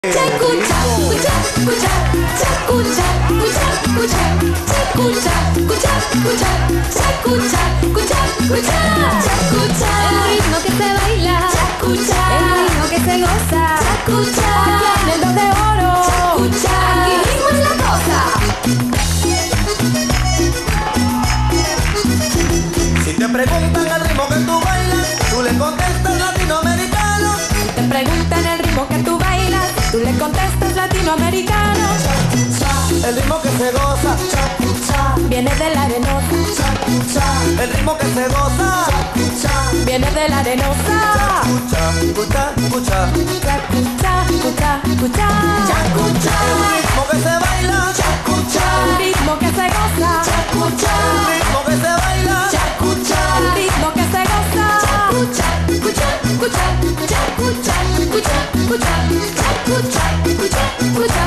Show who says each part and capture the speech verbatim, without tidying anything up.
Speaker 1: Chacucha, cucha, cucha, chacucha, cucha, cucha, chacucha, cucha, cucha, chacucha, cucha, cucha, chacucha. El ritmo que se baila, chacucha. El ritmo que se goza, chacucha. Aquí en el dos de oro, chacucha. Aquí mismo es la cosa.
Speaker 2: Si te preguntan el ritmo que tú bailas, tú le contestas latinoamericano.
Speaker 1: Si te preguntan el ritmo que tú bailas, tú le contestas latinoamericano.
Speaker 2: El ritmo que se goza,
Speaker 1: Viene de la arenosa,
Speaker 2: el ritmo que se goza,
Speaker 1: viene de la arenosa.
Speaker 2: escucha, escucha, escucha.
Speaker 1: Chacucha, cucha, cucha, chacucha.
Speaker 2: El ritmo que se baila,
Speaker 1: El ritmo que se goza,
Speaker 2: el ritmo que se baila,
Speaker 1: el ritmo que se goza. Chacucha, cucha, cucha, chacucha, cucha, cucha, chacucha, cucha, cucha.